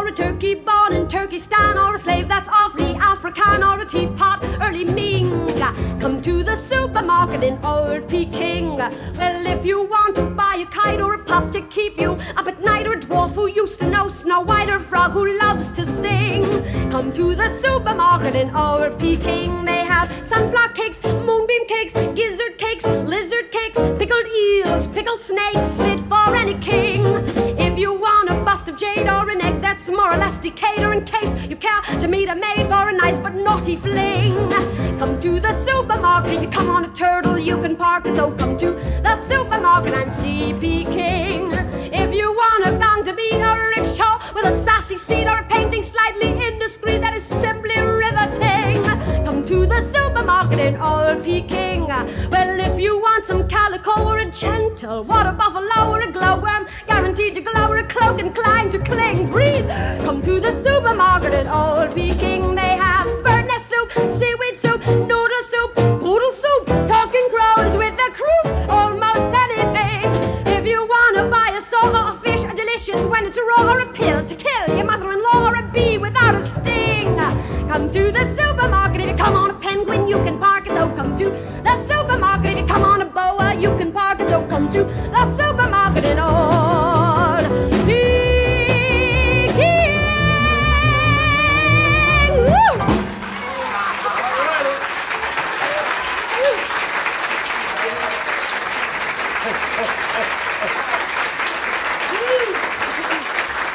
or a turkey born in Turkestan, or a slave that's awfully African, or a teapot early Ming. Come to the supermarket in Old Peking. Well, if you want to buy a kite or a pup to keep you up at night, or a dwarf who used to know Snow White, or a frog who loves to sing, come to the supermarket in Old Peking. They have sunflower cakes, moonbeam cakes, gizzard cakes, lizard cakes, pickled eels, pickled snakes, fit for any king. If you want a bust of jade or an egg that's more or less decayed, or in case you care to meet a maid for a nice but naughty fling, come to the supermarket. If you come on a turtle, you can park it. So come to the supermarket and see Peking. If you want a gong to beat, or a rickshaw with a sassy seat, or a painting slightly indiscreet that is simply riveting, come to the supermarket in Old Peking. Well, if you want some calico, or a gentle water buffalo, or a glowworm guaranteed to glow, or a cloak inclined to cling, breathe, come to the supermarket in Old Peking. They have bird nest soup, seaweed soup, noodle soup, poodle soup, talking crows with the croup, almost anything. If you want to buy a sole or a fish, a delicious when it's raw, or a pill to kill your mother-in-law, or a bee without a sting, come to the supermarket